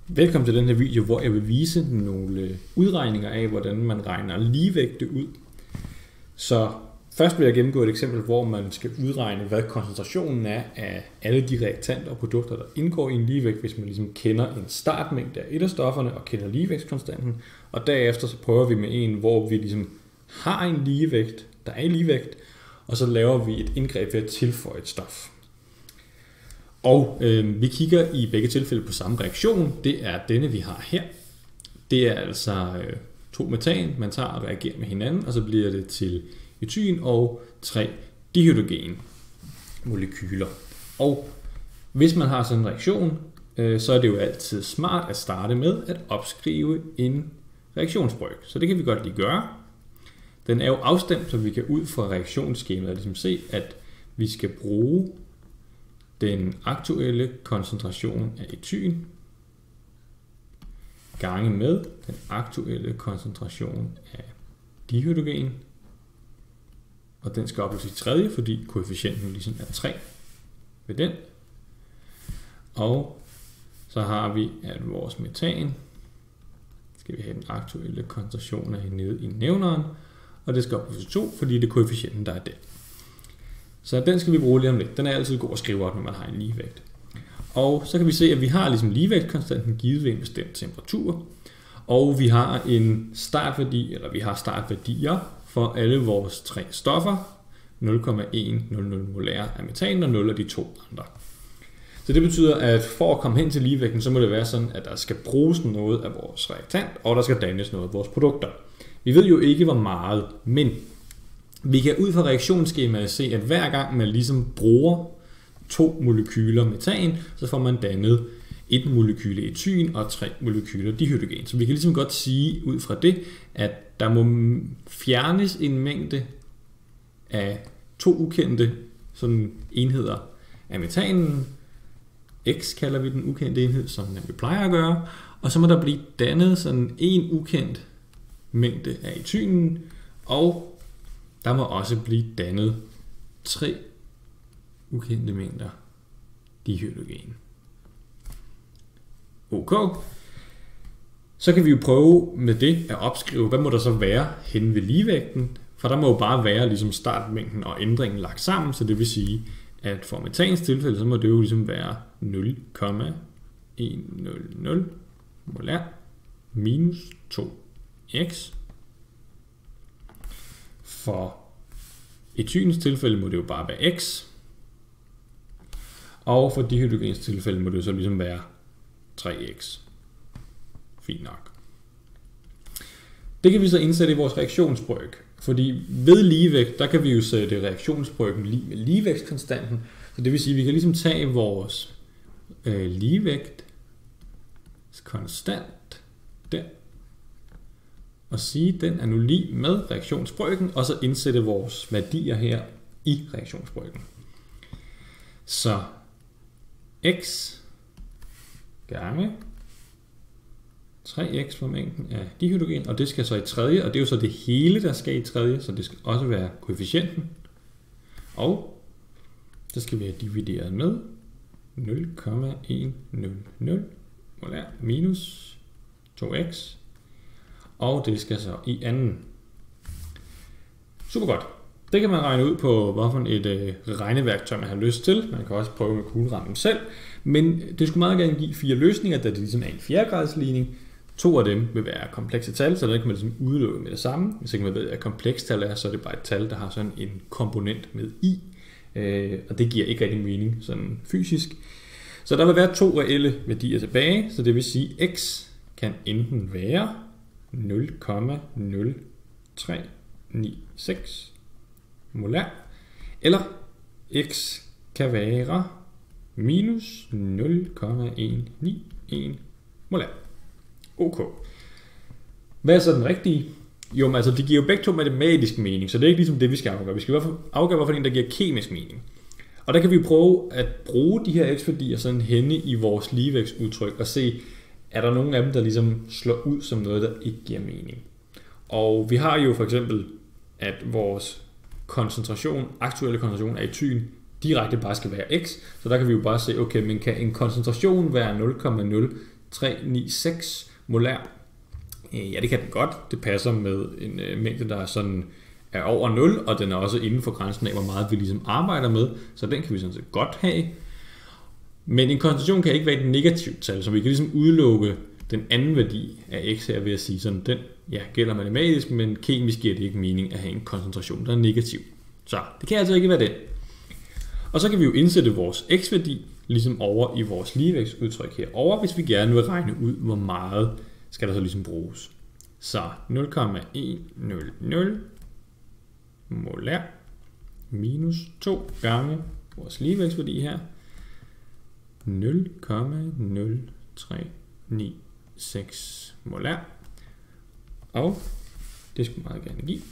Velkommen til den her video, hvor jeg vil vise nogle udregninger af, hvordan man regner ligevægte ud. Så først vil jeg gennemgå et eksempel, hvor man skal udregne, hvad koncentrationen er af alle de reaktanter og produkter, der indgår i en ligevægt, hvis man ligesom kender en startmængde af et af stofferne og kender ligevægtskonstanten. Og derefter så prøver vi med en, hvor vi ligesom har en ligevægt, der er i ligevægt, og så laver vi et indgreb ved at tilføje et stof. Og vi kigger i begge tilfælde på samme reaktion. Det er denne, vi har her. Det er altså 2 metan, man tager og reagerer med hinanden, og så bliver det til etyn og 3 dihydrogen molekyler. Og hvis man har sådan en reaktion, så er det jo altid smart at starte med at opskrive en reaktionsbrøk. Så det kan vi godt lige gøre. Den er jo afstemt, så vi kan ud fra reaktionsskemaet ligesom se, at vi skal bruge den aktuelle koncentration af etyn gange med den aktuelle koncentration af dihydrogen. Og den skal opløses i tredje, fordi koefficienten ligesom er 3 ved den. Og så har vi, at vores metan skal vi have den aktuelle koncentration af nede i nævneren, og det skal opløses i 2, fordi det er koefficienten, der er der. Så den skal vi bruge lige om lidt. Den er altid god at skrive op, når man har en ligevægt. Og så kan vi se, at vi har ligesom ligevægtskonstanten givet ved en bestemt temperatur. Og vi har en startværdi, eller vi har startværdier for alle vores 3 stoffer. 0,100 molær af metan og 0 af de 2 andre. Så det betyder, at for at komme hen til ligevægten, så må det være sådan, at der skal bruges noget af vores reaktant, og der skal dannes noget af vores produkter. Vi ved jo ikke, hvor meget, men vi kan ud fra reaktionsskemaet se, at hver gang man ligesom bruger 2 molekyler metan, så får man dannet 1 molekyle etyn og 3 molekyler dihydrogen. Så vi kan ligesom godt sige ud fra det, at der må fjernes en mængde af 2 ukendte sådan enheder af metanen. X kalder vi den ukendte enhed, som vi plejer at gøre. Og så må der blive dannet sådan en ukendt mængde af etynen, og der må også blive dannet 3 ukendte mængder dihydrogen. Okay. Så kan vi jo prøve med det at opskrive, hvad må der så være hen ved ligevægten. For der må jo bare være ligesom startmængden og ændringen lagt sammen, så det vil sige, at for metans tilfælde, så må det jo ligesom være 0,100 molær minus 2x. For etyns tilfælde må det jo bare være x. Og for dihydrogens tilfælde må det jo så ligesom være 3x. Fint nok. Det kan vi så indsætte i vores reaktionsbrøk. Fordi ved ligevægt, der kan vi jo sætte reaktionsbrøken lige med ligevægtskonstanten. Så det vil sige, at vi kan ligesom tage vores ligevægtskonstant der, og sige, at den er nu lig med reaktionsbrøken, og så indsætte vores værdier her i reaktionsbrøken. Så x gange 3x for mængden af dihydrogen, og det skal så i tredje, og det er jo så det hele, der skal i tredje, så det skal også være koefficienten. Og så skal vi have divideret med 0,100 molær minus 2x. Og det skal så i anden. Super godt. Det kan man regne ud på, hvorfor et regneværktøj man har lyst til. Man kan også prøve med kuglerammen selv. Men det skulle meget gerne give 4 løsninger, da det ligesom er en 4-gradsligning. 2 af dem vil være komplekse tal, så der kan man ligesom udelukke med det samme. Hvis ikke man ved, at komplekst tal er, så er det bare et tal, der har sådan en komponent med i. Og det giver ikke rigtig mening sådan fysisk. Så der vil være 2 reelle værdier tilbage, så det vil sige, at x kan enten være 0,0396 molær, eller x kan være minus 0,191 molær. Okay. Hvad er så den rigtige? Jo, men altså de giver jo begge to matematisk mening, så det er ikke ligesom det, vi skal afgøre. Vi skal i hvert fald afgøre, hvorfor en, der giver kemisk mening. Og der kan vi prøve at bruge de her x-værdier sådan henne i vores ligevægtsudtryk og se, er der nogle af dem, der ligesom slår ud som noget, der ikke giver mening. Og vi har jo for eksempel, at vores aktuelle koncentration af etyn, direkte bare skal være x, så der kan vi jo bare se, okay, men kan en koncentration være 0,396 molær. Ja, det kan den godt. Det passer med en mængde, der sådan er over 0, og den er også inden for grænsen af, hvor meget vi ligesom arbejder med, så den kan vi sådan set godt have. Men en koncentration kan ikke være et negativt tal, så vi kan ligesom udelukke den anden værdi af x her ved at sige sådan, den gælder matematisk, men kemisk giver det ikke mening at have en koncentration, der er negativ. Så det kan altså ikke være den. Og så kan vi jo indsætte vores x-værdi ligesom over i vores ligevægtsudtryk herover, hvis vi gerne vil regne ud, hvor meget skal der så ligesom bruges. Så 0,100 molær minus 2 gange vores ligevægtsværdi her, 0,0396 molær. Og det skulle meget gerne give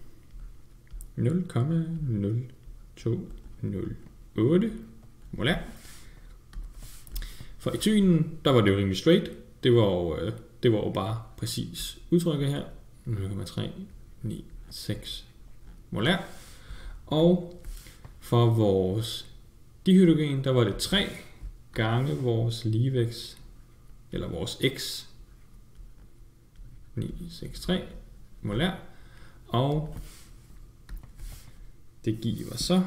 0,0208 molær. For etylen, der var det jo rimelig straight. Det var jo bare præcis udtrykket her. 0,396 molær. Og for vores dihydrogen, der var det 3 gange vores ligevægt, eller vores x, 963 molær. Og det giver så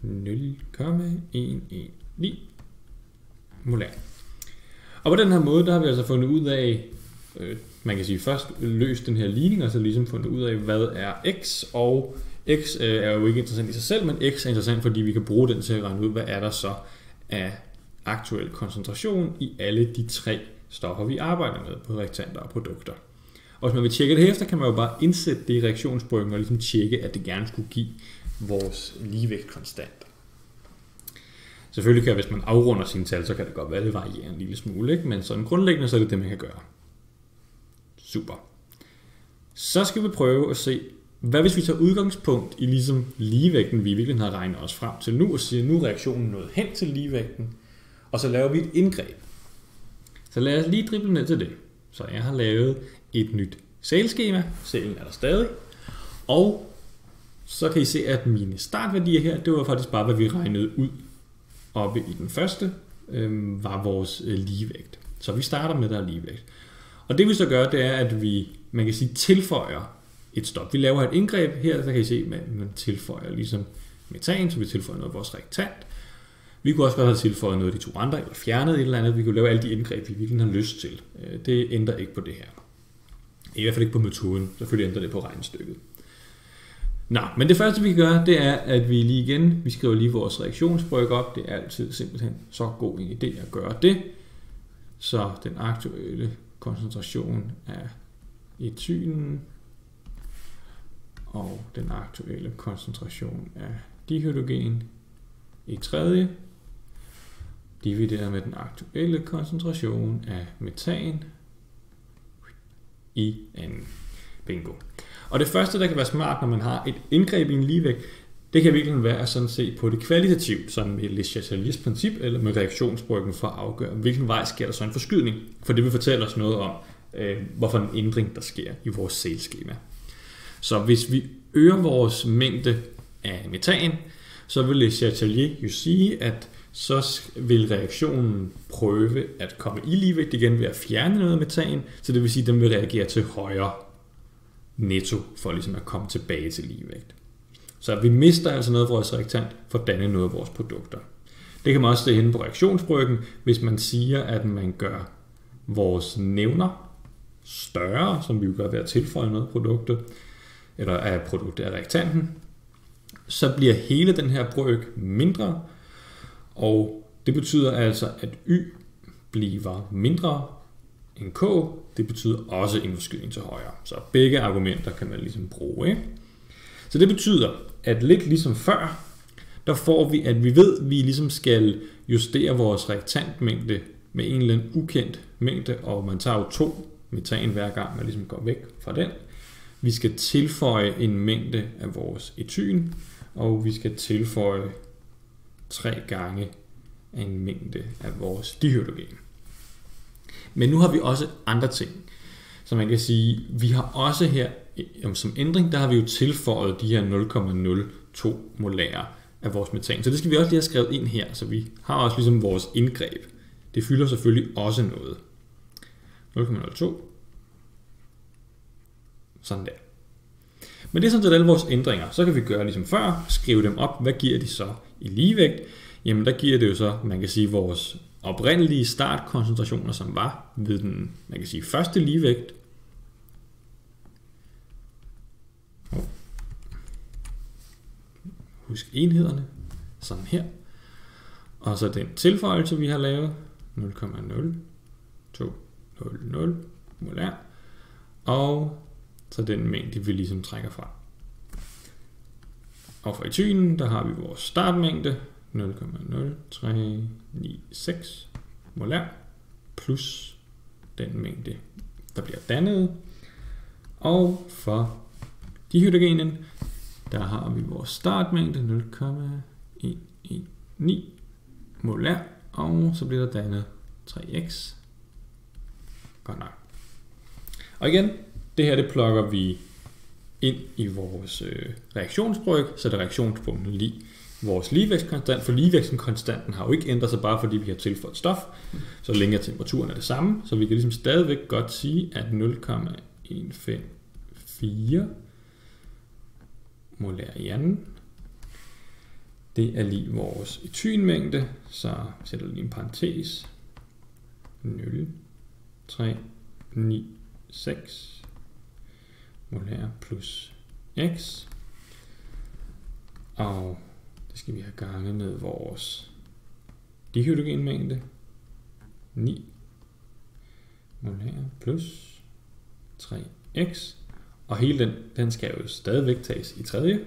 0,119 molær. Og på den her måde, der har vi altså fundet ud af, man kan sige først løst den her ligning, og så ligesom fundet ud af, hvad er x, og x er jo ikke interessant i sig selv, men x er interessant, fordi vi kan bruge den til at regne ud, hvad er der så af aktuel koncentration i alle de 3 stoffer, vi arbejder med på reaktanter og produkter. Og hvis man vil tjekke det efter, kan man jo bare indsætte det i reaktionsbryggen og ligesom tjekke, at det gerne skulle give vores ligevægt konstant. Selvfølgelig kan, hvis man afrunder sine tal, så kan det godt være, at det varierer en lille smule, ikke? Men sådan grundlæggende, så er det det, man kan gøre. Super. Så skal vi prøve at se, hvad hvis vi tager udgangspunkt i ligesom ligevægten, vi virkelig har regnet os frem til nu, og siger, nu er reaktionen nået hen til ligevægten, og så laver vi et indgreb. Så lad os lige drible ned til det. Så jeg har lavet et nyt Excel-skema. Cellen er der stadig. Og så kan I se, at mine startværdier her, det var faktisk bare, hvad vi regnede ud oppe i den første, var vores ligevægt. Så vi starter med, der er ligevægt. Og det vi så gør, det er, at vi, man kan sige, tilføjer et stop. Vi laver et indgreb her, så kan I se, at man tilføjer ligesom metan, så vi tilføjer noget af vores reaktant. Vi kunne også godt have tilføjet noget af de 2 andre, eller fjernet et eller andet. Vi kunne lave alle de indgreb, vi virkelig har lyst til. Det ændrer ikke på det her. I hvert fald ikke på metoden. Selvfølgelig ændrer det på regnestykket. Nå, men det første vi kan gøre, det er, at vi lige igen, vi skriver lige vores reaktionsbryg op. Det er altid simpelthen så god en idé at gøre det. Så den aktuelle koncentration af etylen og den aktuelle koncentration af dihydrogen i tredje, divideret med den aktuelle koncentration af metan i anden. Bingo. Og det første, der kan være smart, når man har et indgreb i en ligevægt, det kan virkelig være at sådan se på det kvalitativt, sådan med Le Chateliers princip, eller med reaktionsbryggen for at afgøre, hvilken vej sker der så en forskydning. For det vil fortælle os noget om, hvorfor en ændring, der sker i vores Excel-skema. Så hvis vi øger vores mængde af metan, så vil Le Chatelier jo sige, at så vil reaktionen prøve at komme i ligevægt igen ved at fjerne noget metan, så det vil sige, at den vil reagere til højere netto for ligesom at komme tilbage til ligevægt. Så vi mister altså noget af vores reaktant for at danne noget af vores produkter. Det kan man også se henne på reaktionsbryggen, hvis man siger, at man gør vores nævner større, som vi jo gør ved at tilføje noget produktet, eller af produktet af reaktanten, så bliver hele den her bryg mindre, og det betyder altså, at Y bliver mindre end K. Det betyder også en forskydning til højre. Så begge argumenter kan man ligesom bruge, ikke? Så det betyder, at lidt ligesom før, der får vi, at vi ved, at vi ligesom skal justere vores reaktantmængde med en eller anden ukendt mængde, og man tager jo 2 metan hver gang, man ligesom går væk fra den. Vi skal tilføje en mængde af vores etyn, og vi skal tilføje 3 gange en mængde af vores dihydrogen. Men nu har vi også andre ting. Så man kan sige, vi har også her, som ændring, der har vi jo tilføjet de her 0,02 molærer af vores metan. Så det skal vi også lige have skrevet ind her, så vi har også ligesom vores indgreb. Det fylder selvfølgelig også noget. 0,02. Sådan der. Men det er sådan set alle vores ændringer. Så kan vi gøre ligesom før, skrive dem op. Hvad giver de så i ligevægt? Jamen der giver det jo så, man kan sige, vores oprindelige startkoncentrationer, som var ved den, man kan sige, første ligevægt. Husk enhederne. Sådan her. Og så den tilføjelse, vi har lavet. 0,0200 molær. Og så den mængde, vi ligesom trækker fra. Og for etylen, der har vi vores startmængde. 0,0396 molær. Plus den mængde, der bliver dannet. Og for dihydrogenen, der har vi vores startmængde 0,119 molær, og så bliver der dannet 3x. Godt nok. Og igen, det her det plukker vi ind i vores reaktionsbryg, så det er reaktionspunktet lige vores ligevægtskonstant, for ligevægtskonstanten har jo ikke ændret sig bare fordi vi har tilføjet stof, så længe temperaturen er det samme, så vi kan ligesom stadigvæk godt sige, at 0,154 molær i anden, det er lige vores etynmængde, så sætter vi lige en parentes, 0,396 molær plus x, og det skal vi have ganget med vores dihydrogenmængde, 9 molær plus 3x, og hele den skal jo stadigvæk tages i tredje.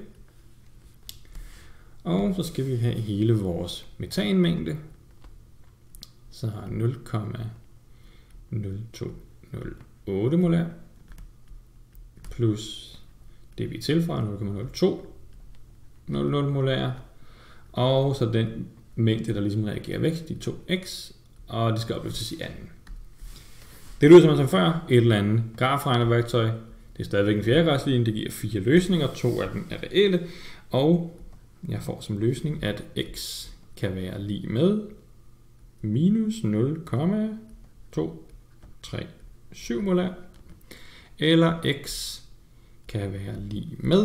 Og så skal vi have hele vores metanmængde, så har 0,0208 molær plus det vi tilføjer 0,0200 molær, og så den mængde, der ligesom reagerer væk, de 2x, og det skal opløses i anden. Det lyder som før, et eller andet grafregnerværktøj. Det er stadigvæk en fjerdegradsligning, det giver 4 løsninger, 2 af dem er reelle, og jeg får som løsning, at x kan være lig med minus 0,237 molær, eller x kan være lig med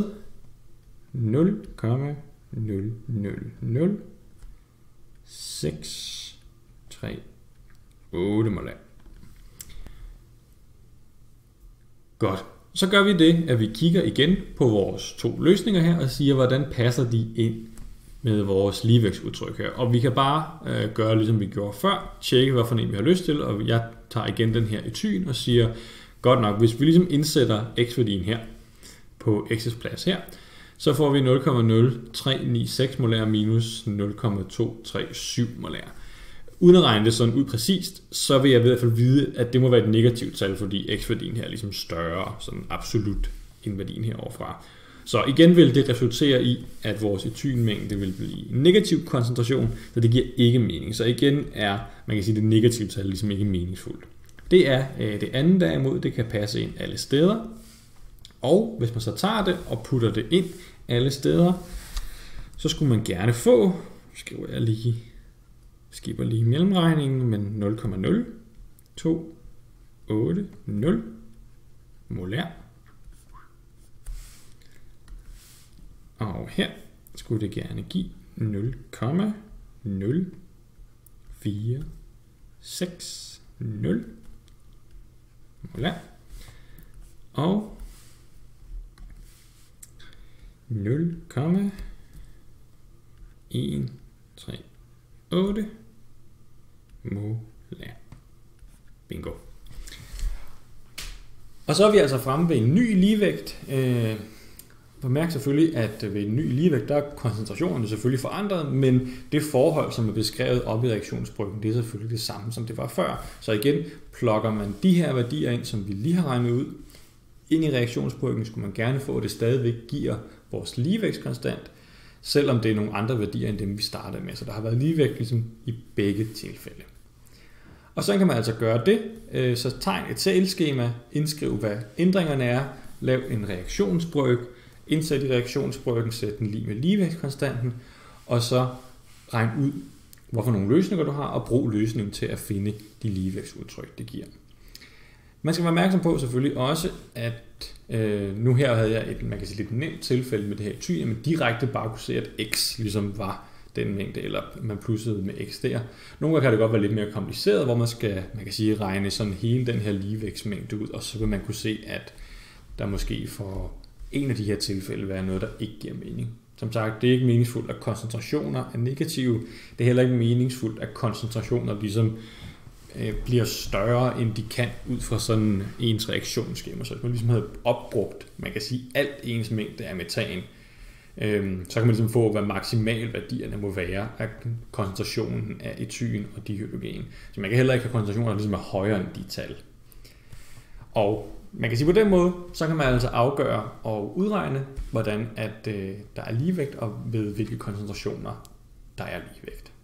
0,00638 molær. Godt. Så gør vi det, at vi kigger igen på vores 2 løsninger her og siger, hvordan passer de ind med vores ligevægtsudtryk her. Og vi kan bare gøre, ligesom vi gjorde før, tjekke, hvad for en vi har lyst til, og jeg tager igen den her etyn og siger, godt nok, hvis vi ligesom indsætter x-værdien her på x's plads her, så får vi 0,0396 molær minus 0,237 molær. Uden at regne det sådan ud præcist, så vil jeg i hvert fald vide, at det må være et negativt tal, fordi x-værdien her er ligesom større, sådan absolut, end værdien heroverfra. Så igen vil det resultere i, at vores etynmængde vil blive en negativ koncentration, så det giver ikke mening. Så igen er, man kan sige, det negative tal ligesom ikke meningsfuldt. Det er det andet derimod, det kan passe ind alle steder. Og hvis man så tager det og putter det ind alle steder, så skulle man gerne få, skipper lige mellemregningen, men 0,0280 molær. Og her skulle det gerne give 0,0460 molær. Og 0,138 molær. Bingo. Og så er vi altså fremme ved en ny ligevægt. Bemærk selvfølgelig, at ved en ny ligevægt, der er koncentrationen selvfølgelig forandret, men det forhold, som er beskrevet op i reaktionsbryggen, det er selvfølgelig det samme, som det var før. Så igen, plukker man de her værdier ind, som vi lige har regnet ud, ind i reaktionsbryggen, skulle man gerne få, at det stadigvæk giver vores ligevægtskonstant, selvom det er nogle andre værdier, end dem vi startede med. Så der har været ligevægt ligesom i begge tilfælde. Og så kan man altså gøre det. Så tegn et talskema, indskriv hvad ændringerne er, lav en reaktionsbryg, indsæt i reaktionsbryggen, sæt den lige med ligevægtskonstanten, og så regn ud, hvorfor nogle løsninger du har, og brug løsningen til at finde de ligevægtsudtryk, det giver. Man skal være opmærksom på selvfølgelig også, at nu her havde jeg et, man kan sige, lidt nemt tilfælde med det her etyn, at man direkte bare kunne se, at x ligesom var den mængde, eller man plussede med x der. Nogle gange kan det godt være lidt mere kompliceret, hvor man kan sige, regne sådan hele den her ligevægtsmængde ud, og så vil man kunne se, at der måske for en af de her tilfælde være noget, der ikke giver mening. Som sagt, det er ikke meningsfuldt, at koncentrationer er negative. Det er heller ikke meningsfuldt, at koncentrationer ligesom bliver større, end de kan ud fra sådan ens reaktionsskema. Så hvis man ligesom havde opbrugt, man kan sige, alt ens mængde af metan, så kan man ligesom få, hvad maksimalværdierne må være af koncentrationen af etyn og dihydrogen. Så man kan heller ikke have koncentrationer, der ligesom er højere end de tal. Og man kan sige på den måde, så kan man altså afgøre og udregne, hvordan at der er ligevægt, og ved hvilke koncentrationer der er ligevægt.